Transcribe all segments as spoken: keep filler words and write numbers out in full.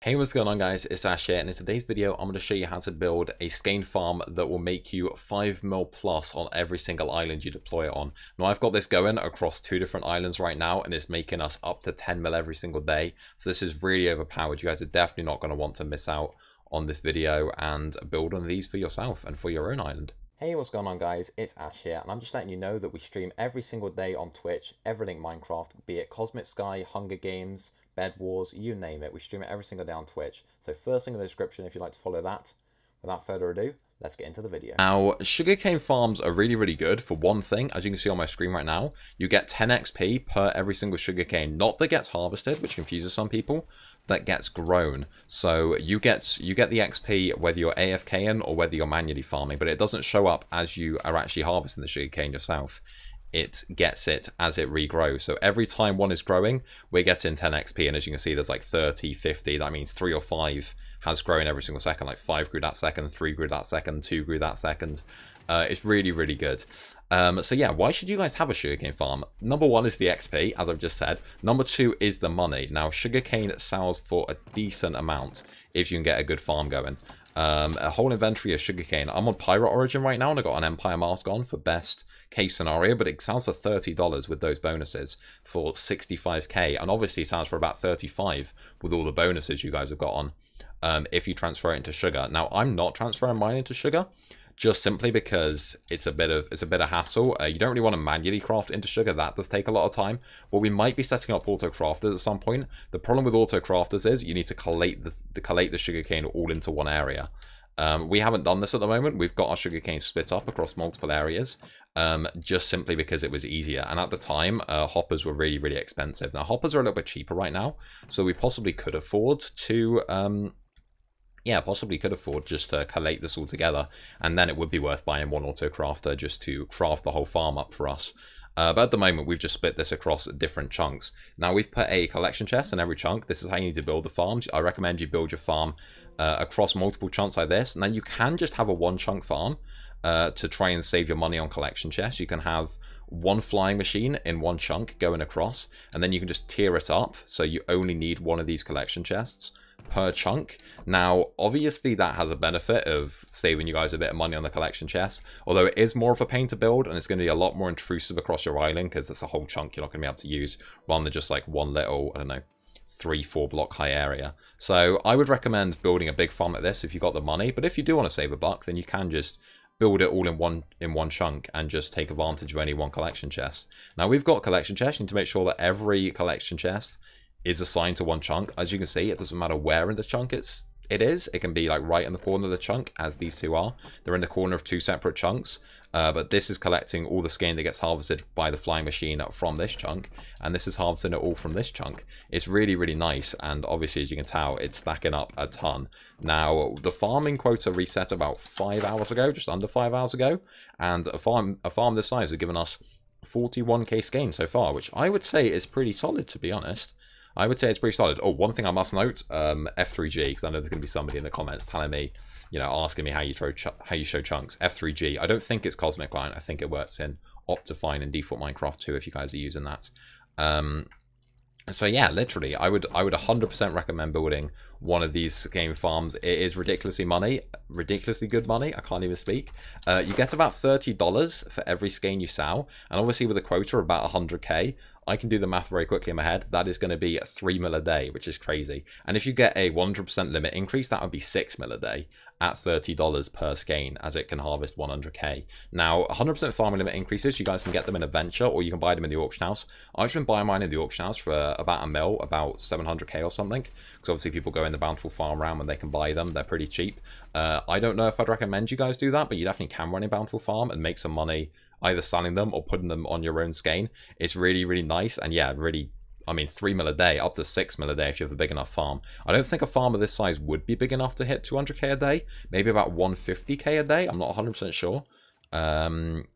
Hey, what's going on guys, it's Ash here, and in today's video I'm going to show you how to build a skein farm that will make you five mil plus on every single island you deploy it on. Now I've got this going across two different islands right now and it's making us up to ten mil every single day, so this is really overpowered. You guys are definitely not going to want to miss out on this video and build one of these for yourself and for your own island. Hey, what's going on guys, it's Ash here, and I'm just letting you know that we stream every single day on Twitch, Everything Minecraft, be it Cosmic Sky, Hunger Games, Bed Wars, you name it. We stream it every single day on Twitch. So first thing in the description if you'd like to follow that. Without further ado, let's get into the video. Now, sugarcane farms are really, really good for one thing. As you can see on my screen right now, you get ten X P per every single sugarcane. Not that gets harvested, which confuses some people, that gets grown. So you get you get the X P whether you're AFKing or whether you're manually farming, but it doesn't show up as you are actually harvesting the sugarcane yourself. It gets it as it regrows. So every time one is growing, we're getting ten X P, and as you can see, there's like thirty, fifty. That means three or five has grown every single second. Like five grew that second, three grew that second, two grew that second. Uh, it's really, really good. Um, so yeah, why should you guys have a sugarcane farm? Number one is the X P, as I've just said. Number two is the money. Now, sugarcane sells for a decent amount if you can get a good farm going. Um, a whole inventory of sugarcane. I'm on Pirate Origin right now and I got an Empire Mask on for best case scenario, but it sells for thirty dollars with those bonuses for sixty-five K, and obviously it sells for about thirty-five with all the bonuses you guys have got on um, if you transfer it into sugar. Now, I'm not transferring mine into sugar, just simply because it's a bit of it's a bit of hassle. Uh, you don't really want to manually craft into sugar. That does take a lot of time. But we might be setting up auto crafters at some point. The problem with auto crafters is you need to collate the, the collate the sugarcane all into one area. Um, we haven't done this at the moment. We've got our sugarcane split up across multiple areas, um, just simply because it was easier. And at the time, uh, hoppers were really, really expensive. Now, hoppers are a little bit cheaper right now, so we possibly could afford to... Um, Yeah, possibly could afford just to collate this all together, and then it would be worth buying one auto crafter just to craft the whole farm up for us. Uh, but at the moment, we've just split this across different chunks. Now, we've put a collection chest in every chunk. This is how you need to build the farms. I recommend you build your farm uh, across multiple chunks like this, and then you can just have a one chunk farm uh, to try and save your money on collection chests. You can have one flying machine in one chunk going across, and then you can just tier it up, so you only need one of these collection chests per chunk. Now, obviously that has a benefit of saving you guys a bit of money on the collection chest, although it is more of a pain to build, and it's going to be a lot more intrusive across your island because it's a whole chunk you're not going to be able to use rather than just like one little, I don't know, three, four block high area. So I would recommend building a big farm like this if you've got the money, but if you do want to save a buck, then you can just build it all in one in one chunk and just take advantage of any one collection chest. Now, we've got collection chests. You need to make sure that every collection chest is assigned to one chunk. As you can see, it doesn't matter where in the chunk it's it is. It can be like right in the corner of the chunk, as these two are. They're in the corner of two separate chunks, uh, but this is collecting all the skein that gets harvested by the flying machine from this chunk, and this is harvesting it all from this chunk. It's really, really nice, and obviously, as you can tell, it's stacking up a ton. Now, the farming quota reset about five hours ago, just under five hours ago, and a farm a farm this size has given us forty-one K skein so far, which I would say is pretty solid, to be honest. I would say it's pretty solid. Oh, one thing I must note, um, F three G, because I know there's going to be somebody in the comments telling me, you know, asking me how you throw ch how you show chunks. F three G. I don't think it's Cosmic Line. I think it works in Optifine and Default Minecraft too, if you guys are using that. Um, so yeah, literally, I would I would one hundred percent recommend building one of these game farms. It is ridiculously money, ridiculously good money. I can't even speak. Uh, you get about thirty dollars for every skein you sell, and obviously with a quota of about one hundred K. I can do the math very quickly in my head. That is going to be three mil a day, which is crazy. And if you get a one hundred percent limit increase, that would be six mil a day at thirty dollars per skein, as it can harvest one hundred K. Now, one hundred percent farming limit increases, you guys can get them in a venture, or you can buy them in the auction house. I've been buying mine in the auction house for about a mil, about seven hundred K or something, because obviously people go in the Bountiful Farm round when they can buy them. They're pretty cheap. Uh, I don't know if I'd recommend you guys do that, but you definitely can run a Bountiful Farm and make some money either selling them or putting them on your own skein. It's really, really nice, and yeah, really, I mean, three mil a day, up to six mil a day if you have a big enough farm. I don't think a farm of this size would be big enough to hit two hundred K a day. Maybe about one hundred fifty K a day. I'm not one hundred percent sure. Um,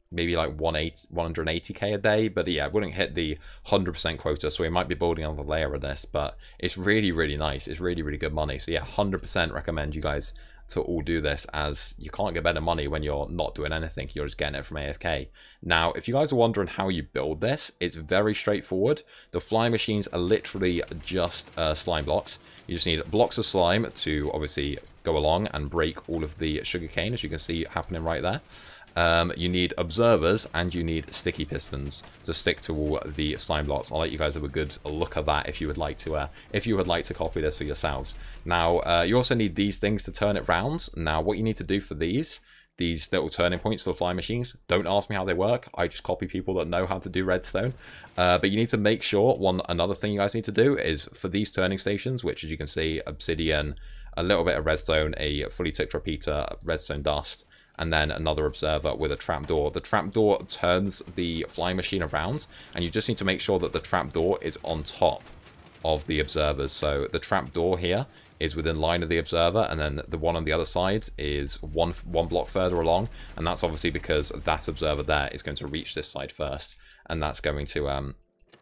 maybe like one hundred eighty K a day, but yeah, it wouldn't hit the one hundred percent quota, so we might be building another layer of this, but it's really, really nice. It's really, really good money. So yeah, one hundred percent recommend you guys to all do this, as you can't get better money when you're not doing anything. You're just getting it from A F K. Now, if you guys are wondering how you build this, it's very straightforward. The flying machines are literally just uh, slime blocks. You just need blocks of slime to obviously go along and break all of the sugarcane, as you can see happening right there. Um, you need observers and you need sticky pistons to stick to all the slime blocks. I'll let you guys have a good look at that if you would like to uh, if you would like to copy this for yourselves. Now uh, you also need these things to turn it round. Now what you need to do for these these little turning points to the flying machines, don't ask me how they work, I just copy people that know how to do redstone. Uh, but you need to make sure, one another thing you guys need to do is for these turning stations, which as you can see, obsidian, a little bit of redstone, a fully ticked repeater, redstone dust, and then another observer with a trapdoor. The trapdoor turns the flying machine around, and you just need to make sure that the trapdoor is on top of the observers. So the trapdoor here is within line of the observer, and then the one on the other side is one one block further along, and that's obviously because that observer there is going to reach this side first, and that's going to um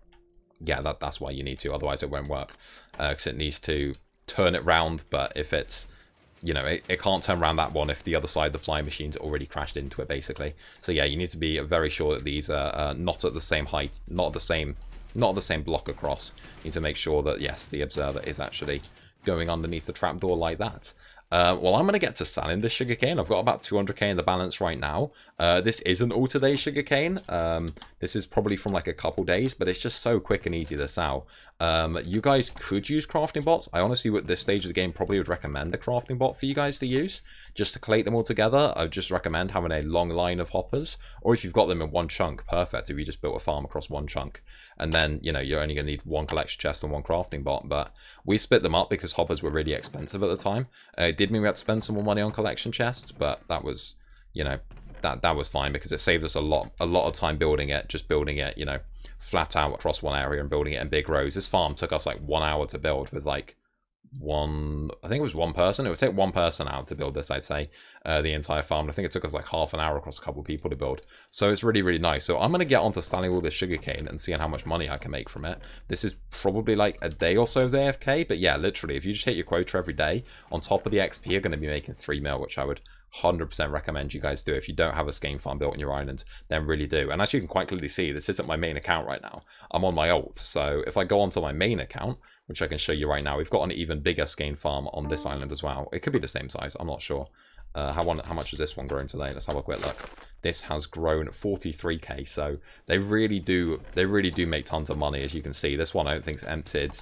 yeah that that's why you need to, otherwise it won't work, because uh, it needs to turn it round. But if it's, you know, it, it can't turn around that one if the other side, the flying machine's already crashed into it, basically. So yeah, you need to be very sure that these are uh, not at the same height, not at the same, not at the same block across. You need to make sure that, yes, the observer is actually going underneath the trapdoor like that. Uh, well, I'm going to get to selling this sugarcane. I've got about two hundred K in the balance right now. Uh, this isn't all today's sugarcane. Um, this is probably from like a couple days, but it's just so quick and easy to sell. Um, you guys could use crafting bots. I honestly, at this stage of the game, probably would recommend a crafting bot for you guys to use, just to collate them all together. I would just recommend having a long line of hoppers, or if you've got them in one chunk, perfect. If you just built a farm across one chunk, and then, you know, you're only going to need one collection chest and one crafting bot. But we split them up because hoppers were really expensive at the time. Uh, it did mean we had to spend some more money on collection chests, but that was, you know, that that was fine because it saved us a lot a lot of time building it, just building it, you know, flat out across one area and building it in big rows. This farm took us like one hour to build with like one, I think it was one person. It would take one person out to build this, I'd say, uh, the entire farm. I think it took us like half an hour across a couple of people to build. So it's really, really nice. So I'm going to get onto selling all this sugarcane and seeing how much money I can make from it. This is probably like a day or so of A F K, but yeah, literally, if you just hit your quota every day, on top of the X P, you're going to be making three mil, which I would one hundred percent recommend you guys do. If you don't have a skein farm built on your island, then really do. And as you can quite clearly see, this isn't my main account right now. I'm on my alt. So if I go onto my main account, which I can show you right now, we've got an even bigger skein farm on this island as well. It could be the same size, I'm not sure. Uh, how, one, how much has this one grown today? Let's have a quick look. This has grown forty-three K, so they really do they really do make tons of money, as you can see. This one I don't think's emptied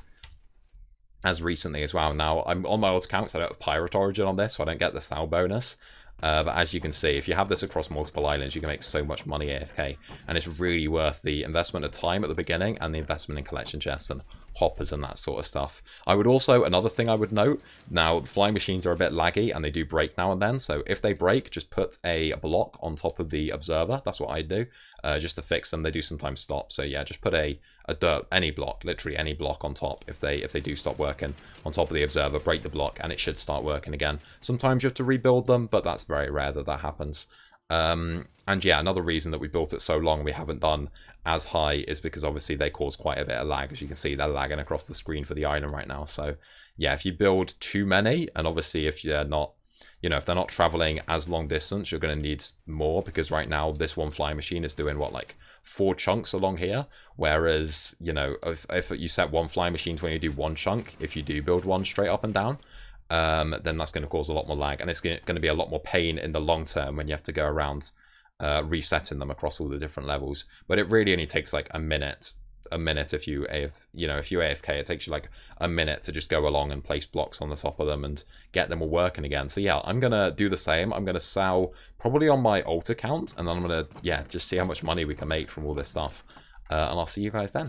as recently as well. Now, I'm on my old account, so I don't have Pirate Origin on this, so I don't get the style bonus. Uh, but as you can see, if you have this across multiple islands, you can make so much money A F K, and it's really worth the investment of time at the beginning and the investment in collection chests and hoppers and that sort of stuff. I would also, another thing I would note, now the flying machines are a bit laggy and they do break now and then, so if they break, just put a block on top of the observer. That's what I do, uh, just to fix them. They do sometimes stop, so yeah, just put a, a dirt, any block, literally any block on top. If they if they do stop working on top of the observer, break the block and it should start working again. Sometimes you have to rebuild them, but that's very rare that that happens. Um, and yeah, another reason that we built it so long we haven't done as high is because obviously they cause quite a bit of lag. As you can see, they're lagging across the screen for the island right now. So yeah, if you build too many, and obviously if you're not, you know, if they're not traveling as long distance, you're going to need more, because right now this one flying machine is doing what, like four chunks along here, whereas, you know, if, if you set one flying machine to only do one chunk, if you do build one straight up and down, um, then that's going to cause a lot more lag, and it's going to be a lot more pain in the long term when you have to go around uh, resetting them across all the different levels. But it really only takes like a minute, a minute if you, AF, you know, if you A F K, it takes you like a minute to just go along and place blocks on the top of them and get them all working again. So yeah, I'm gonna do the same. I'm gonna sell probably on my alt account, and then I'm gonna, yeah, just see how much money we can make from all this stuff, uh, and I'll see you guys then.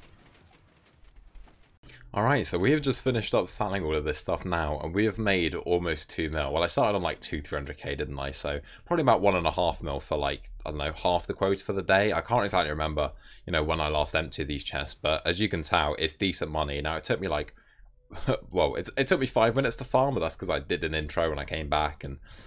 Alright, so we have just finished up selling all of this stuff now, and we have made almost two mil. Well, I started on like two, three hundred K, didn't I? So probably about one and a half mil for like, I don't know, half the quotes for the day. I can't exactly remember, you know, when I last emptied these chests, but as you can tell, it's decent money. Now, it took me like, well, it, it took me five minutes to farm, but that's because I did an intro when I came back, and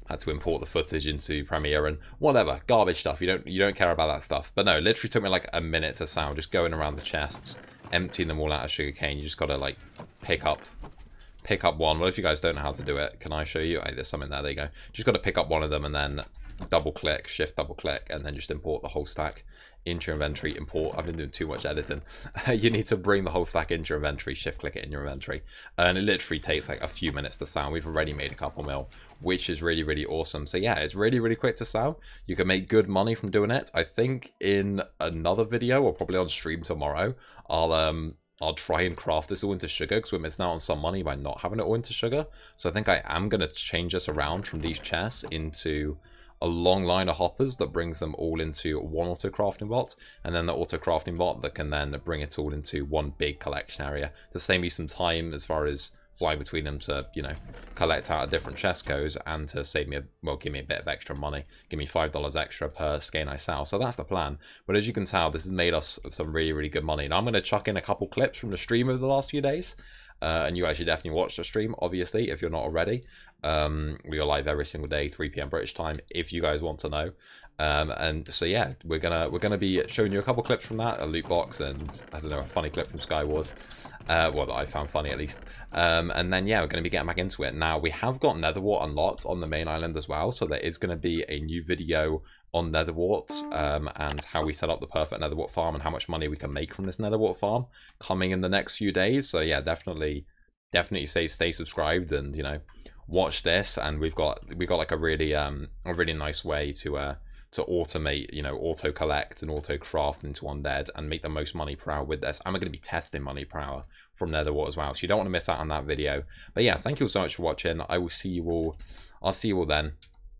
had to import the footage into Premiere and whatever, garbage stuff. You don't you don't care about that stuff. But no, it literally took me like a minute to sound, just going around the chests, emptying them all out of sugarcane. You just gotta like pick up pick up one. Well, if you guys don't know how to do it, can I show you? Hey, there's something there. There you go. Just got to pick up one of them and then double click, shift double click, and then just import the whole stack into your inventory. Import. I've been doing too much editing. You need to bring the whole stack into your inventory, shift click it in your inventory, and it literally takes like a few minutes to sell. We've already made a couple mil, which is really, really awesome. So yeah, it's really, really quick to sell. You can make good money from doing it. I think in another video, or probably on stream tomorrow, I'll um I'll try and craft this all into sugar, because we're missing out on some money by not having it all into sugar. So I think I am going to change this around from these chests into a long line of hoppers that brings them all into one auto crafting bot, and then the auto crafting bot that can then bring it all into one big collection area to save me some time as far as fly between them to, you know, collect out of different chest codes, and to save me, a, well, give me a bit of extra money. Give me five dollars extra per skein I sell. So that's the plan. But as you can tell, this has made us some really, really good money. And I'm going to chuck in a couple clips from the stream over the last few days. Uh, and you guys should definitely watch the stream, obviously, if you're not already. Um, we are live every single day, three p m British time, if you guys want to know. Um, and so yeah, we're gonna we're gonna be showing you a couple clips from that, a loot box, and I don't know, a funny clip from Sky Wars. Uh, well, that I found funny at least. Um, and then yeah, we're going to be getting back into it. Now, we have got Netherwart unlocked on the main island as well, so there is going to be a new video on Netherwart, um, and how we set up the perfect Netherwart farm and how much money we can make from this Netherwart farm coming in the next few days. So yeah, definitely, definitely stay stay subscribed and, you know, watch this. And we've got we've got like a really um a really nice way to uh to automate, you know, auto collect and auto craft into undead and make the most money per hour with this. And we're going to be testing money per hour from Netherwart as well, so you don't want to miss out on that video. But yeah, thank you all so much for watching. I will see you all, I'll see you all then.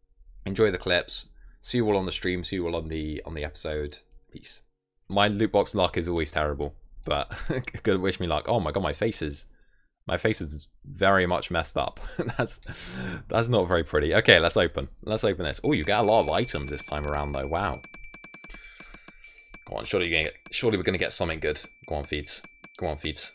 Enjoy the clips. See you all on the stream. See you all on the on the episode. Peace. My loot box luck is always terrible, but good, wish me luck. Oh my god, my face is my face is very much messed up. that's that's not very pretty. Okay, let's open. Let's open this. Oh, you get a lot of items this time around though. Wow. Go on, surely you're gonna get, surely we're gonna get something good. Go on, feeds. Go on, feeds.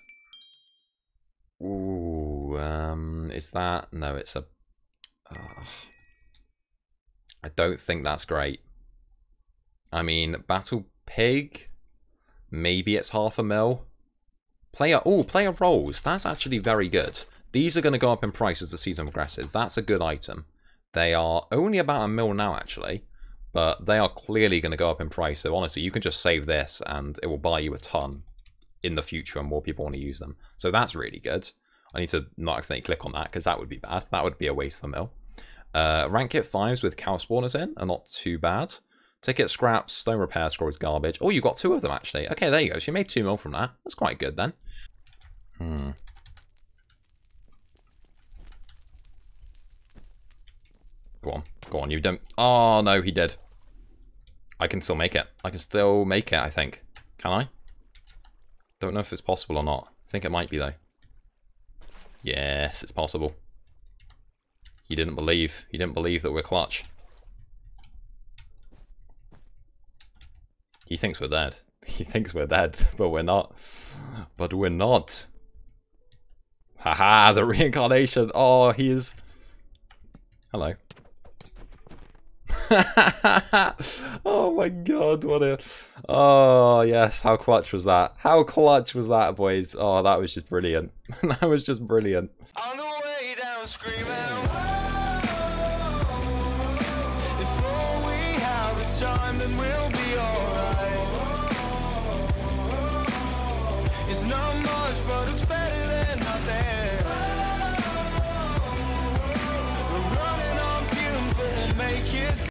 Ooh, um, is that? No, it's a. Uh, I don't think that's great. I mean, Battle Pig. Maybe it's half a mil. Player, oh, player rolls. That's actually very good. These are going to go up in price as the season progresses. That's a good item. They are only about a mil now, actually, but they are clearly going to go up in price. So honestly, you can just save this and it will buy you a ton in the future and more people want to use them. So that's really good. I need to not accidentally click on that because that would be bad. That would be a waste of a mil. Uh, rank kit fives with cow spawners in are not too bad. Ticket scraps, stone repair scroll is garbage. Oh, you got two of them actually. Okay, there you go. So you made two mil from that. That's quite good then. Hmm. Go on, go on. You don't. Oh no, he did. I can still make it. I can still make it. I think. Can I? Don't know if it's possible or not. I think it might be though. Yes, it's possible. He didn't believe. He didn't believe that we're clutch. He thinks we're dead. He thinks we're dead, but we're not. But we're not. Haha, the reincarnation. Oh, he is. Hello. Oh my god, what a. Oh, yes, how clutch was that? How clutch was that, boys? Oh, that was just brilliant. That was just brilliant. On the way down, screaming. If all we have is time, then we'll be alright. It's not much, but it's better than nothing. We're running on fumes, but we'll make it.